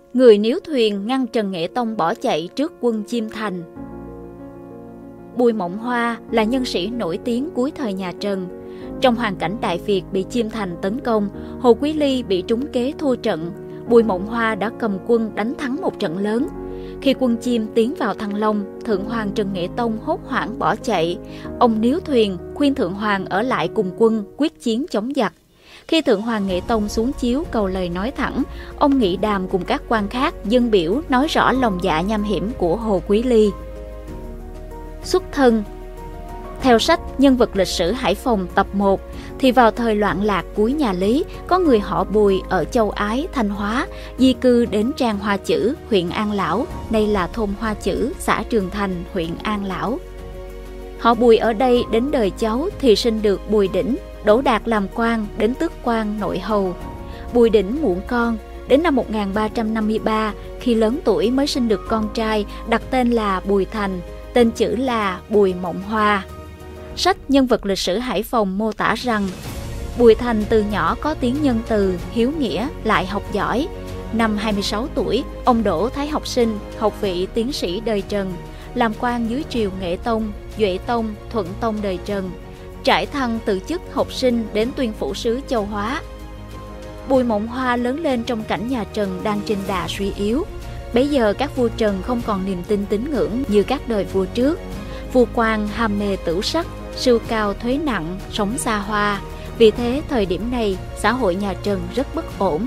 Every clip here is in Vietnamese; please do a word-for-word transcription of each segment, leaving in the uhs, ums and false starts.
Người níu thuyền ngăn Trần Nghệ Tông bỏ chạy trước quân Chiêm Thành. Bùi Mộng Hoa là nhân sĩ nổi tiếng cuối thời nhà Trần. Trong hoàn cảnh Đại Việt bị Chiêm Thành tấn công, Hồ Quý Ly bị trúng kế thua trận, Bùi Mộng Hoa đã cầm quân đánh thắng một trận lớn. Khi quân Chiêm tiến vào Thăng Long, Thượng Hoàng Trần Nghệ Tông hốt hoảng bỏ chạy. Ông níu thuyền, khuyên Thượng Hoàng ở lại cùng quân quyết chiến chống giặc. Khi Thượng Hoàng Nghệ Tông xuống chiếu cầu lời nói thẳng, ông nghị đàm cùng các quan khác dâng biểu nói rõ lòng dạ nham hiểm của Hồ Quý Ly. Xuất thân. Theo sách Nhân vật lịch sử Hải Phòng tập một, thì vào thời loạn lạc cuối nhà Lý, có người họ Bùi ở Châu Ái, Thanh Hóa, di cư đến Trang Hoa Chữ, huyện An Lão, nay là thôn Hoa Chữ, xã Trường Thành, huyện An Lão. Họ Bùi ở đây đến đời cháu thì sinh được Bùi Đỉnh, đỗ đạt làm quan, đến tước quan nội hầu. Bùi Đỉnh muộn con, đến năm một nghìn ba trăm năm mươi ba, khi lớn tuổi mới sinh được con trai, đặt tên là Bùi Thành, tên chữ là Bùi Mộng Hoa. Sách Nhân vật lịch sử Hải Phòng mô tả rằng, Bùi Thành từ nhỏ có tiếng nhân từ, hiếu nghĩa, lại học giỏi. Năm hai mươi sáu tuổi, ông Đỗ Thái Học Sinh, học vị tiến sĩ đời Trần, làm quan dưới triều Nghệ Tông, Duệ Tông, Thuận Tông đời Trần, trải thăng từ chức học sinh đến tuyên phủ sứ Châu Hóa. Bùi Mộng Hoa lớn lên trong cảnh nhà Trần đang trên đà suy yếu. Bấy giờ các vua Trần không còn niềm tin tín ngưỡng như các đời vua trước. Vua quan ham mê tửu sắc, sưu cao thuế nặng, sống xa hoa. Vì thế thời điểm này xã hội nhà Trần rất bất ổn.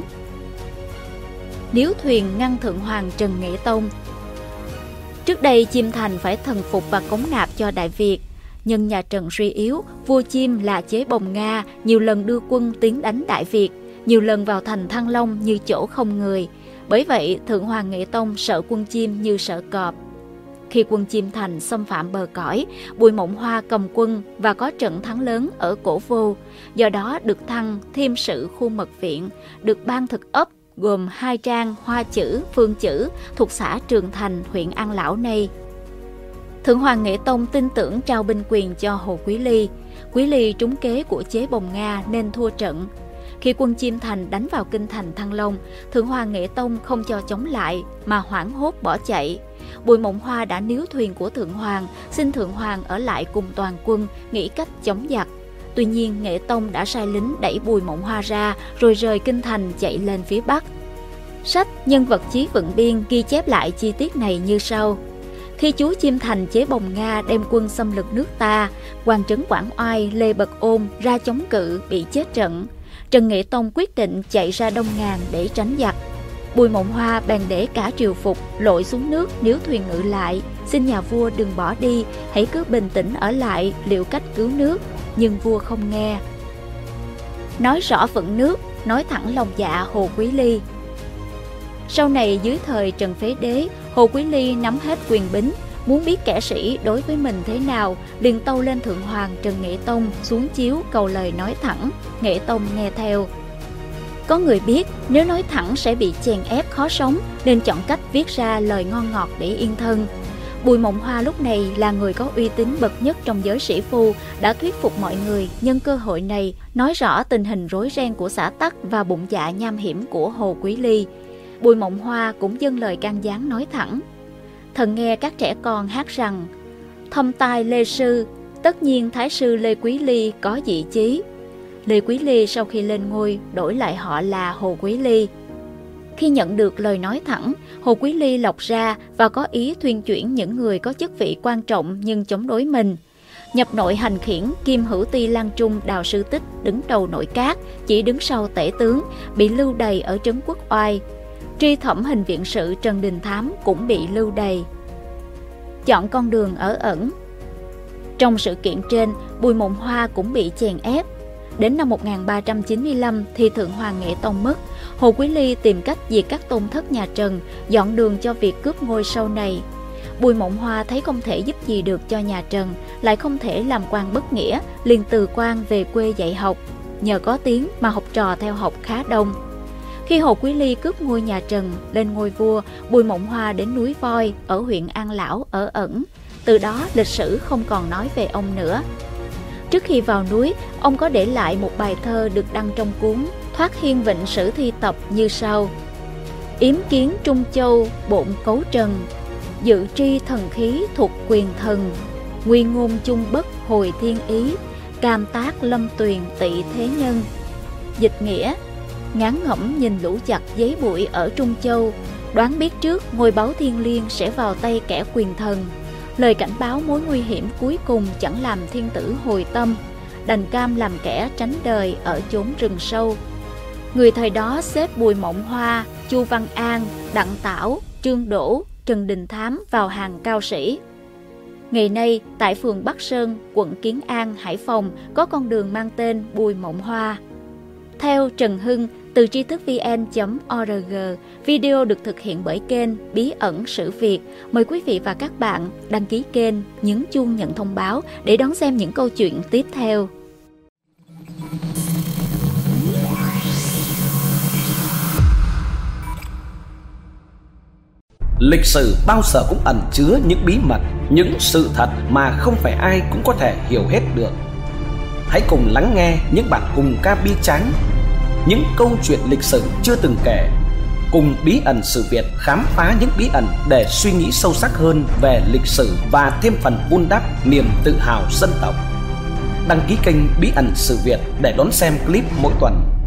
Níu thuyền ngăn Thượng Hoàng Trần Nghệ Tông. Trước đây Chiêm Thành phải thần phục và cống nạp cho Đại Việt. Nhưng nhà Trần suy yếu, vua Chiêm là chế bồng Nga, nhiều lần đưa quân tiến đánh Đại Việt, nhiều lần vào thành Thăng Long như chỗ không người. Bởi vậy Thượng Hoàng Nghệ Tông sợ quân Chiêm như sợ cọp. Khi quân Chiêm Thành xâm phạm bờ cõi, Bùi Mộng Hoa cầm quân và có trận thắng lớn ở Cổ Vô, do đó được thăng Thiêm sự khu mật viện, được ban thực ấp gồm hai trang Hoa Chữ, Phương Chữ thuộc xã Trường Thành, huyện An Lão nay. Thượng Hoàng Nghệ Tông tin tưởng trao binh quyền cho Hồ Quý Ly. Quý Ly trúng kế của chế bồng Nga nên thua trận. Khi quân Chiêm Thành đánh vào kinh thành Thăng Long, Thượng Hoàng Nghệ Tông không cho chống lại mà hoảng hốt bỏ chạy. Bùi Mộng Hoa đã níu thuyền của Thượng Hoàng, xin Thượng Hoàng ở lại cùng toàn quân, nghĩ cách chống giặc. Tuy nhiên Nghệ Tông đã sai lính đẩy Bùi Mộng Hoa ra rồi rời kinh thành chạy lên phía Bắc. Sách Nhân vật Chí Vận Biên ghi chép lại chi tiết này như sau. Khi chúa Chiêm Thành chế bồng Nga đem quân xâm lược nước ta, quan trấn Quảng Oai Lê Bật Ôn ra chống cự bị chết trận. Trần Nghệ Tông quyết định chạy ra Đông Ngàn để tránh giặc. Bùi Mộng Hoa bèn để cả triều phục lội xuống nước níu thuyền ngự lại, xin nhà vua đừng bỏ đi, hãy cứ bình tĩnh ở lại liệu cách cứu nước, nhưng vua không nghe. Nói rõ phận nước, nói thẳng lòng dạ Hồ Quý Ly. Sau này dưới thời Trần Phế Đế, Hồ Quý Ly nắm hết quyền bính, muốn biết kẻ sĩ đối với mình thế nào, liền tâu lên Thượng Hoàng Trần Nghệ Tông xuống chiếu cầu lời nói thẳng. Nghệ Tông nghe theo. Có người biết nếu nói thẳng sẽ bị chèn ép khó sống, nên chọn cách viết ra lời ngon ngọt để yên thân. Bùi Mộng Hoa lúc này là người có uy tín bậc nhất trong giới sĩ phu, đã thuyết phục mọi người nhân cơ hội này nói rõ tình hình rối ren của xã Tắc và bụng dạ nham hiểm của Hồ Quý Ly. Bùi Mộng Hoa cũng dâng lời can gián nói thẳng. Thần nghe các trẻ con hát rằng, thâm tai Lê Sư, tất nhiên Thái sư Lê Quý Ly có dị chí. Lê Quý Ly sau khi lên ngôi đổi lại họ là Hồ Quý Ly. Khi nhận được lời nói thẳng, Hồ Quý Ly lọc ra và có ý thuyên chuyển những người có chức vị quan trọng nhưng chống đối mình. Nhập nội hành khiển Kim Hữu Ti Lan Trung Đào Sư Tích đứng đầu nội các, chỉ đứng sau tể tướng, bị lưu đày ở trấn Quốc Oai. Tri thẩm hình viện sự Trần Đình Thám cũng bị lưu đày. Chọn con đường ở ẩn. Trong sự kiện trên, Bùi Mộng Hoa cũng bị chèn ép. Đến năm một nghìn ba trăm chín mươi lăm thì Thượng Hoàng Nghệ Tông mất, Hồ Quý Ly tìm cách diệt các tôn thất nhà Trần, dọn đường cho việc cướp ngôi sau này. Bùi Mộng Hoa thấy không thể giúp gì được cho nhà Trần, lại không thể làm quan bất nghĩa, liền từ quan về quê dạy học. Nhờ có tiếng mà học trò theo học khá đông. Khi Hồ Quý Ly cướp ngôi nhà Trần, lên ngôi vua, Bùi Mộng Hoa đến núi Voi ở huyện An Lão ở ẩn. Từ đó lịch sử không còn nói về ông nữa. Trước khi vào núi, ông có để lại một bài thơ được đăng trong cuốn Thoát Hiên Vịnh Sử Thi Tập như sau. Yếm kiến Trung Châu bộn cấu trần, dự tri thần khí thuộc quyền thần. Nguyên ngôn chung bất hồi thiên ý, cam tác lâm tuyền tị thế nhân. Dịch nghĩa: ngán ngẩm nhìn lũ giặc giấy bụi ở Trung Châu, đoán biết trước ngôi báu thiên liêng sẽ vào tay kẻ quyền thần. Lời cảnh báo mối nguy hiểm cuối cùng chẳng làm thiên tử hồi tâm, đành cam làm kẻ tránh đời ở chốn rừng sâu. Người thời đó xếp Bùi Mộng Hoa, Chu Văn An, Đặng Tảo, Trương Đỗ, Trần Đình Thám vào hàng cao sĩ. Ngày nay, tại phường Bắc Sơn, quận Kiến An, Hải Phòng có con đường mang tên Bùi Mộng Hoa. Theo Trần Hưng, từ tri thức vn chấm org, video được thực hiện bởi kênh Bí ẩn Sử Việt. Mời quý vị và các bạn đăng ký kênh, nhấn chuông nhận thông báo để đón xem những câu chuyện tiếp theo. Lịch sử bao giờ cũng ẩn chứa những bí mật, những sự thật mà không phải ai cũng có thể hiểu hết được. Hãy cùng lắng nghe những bản hùng ca bi tráng, những câu chuyện lịch sử chưa từng kể. Cùng Bí ẩn Sử Việt khám phá những bí ẩn để suy nghĩ sâu sắc hơn về lịch sử và thêm phần vun đắp niềm tự hào dân tộc. Đăng ký kênh Bí ẩn Sử Việt để đón xem clip mỗi tuần.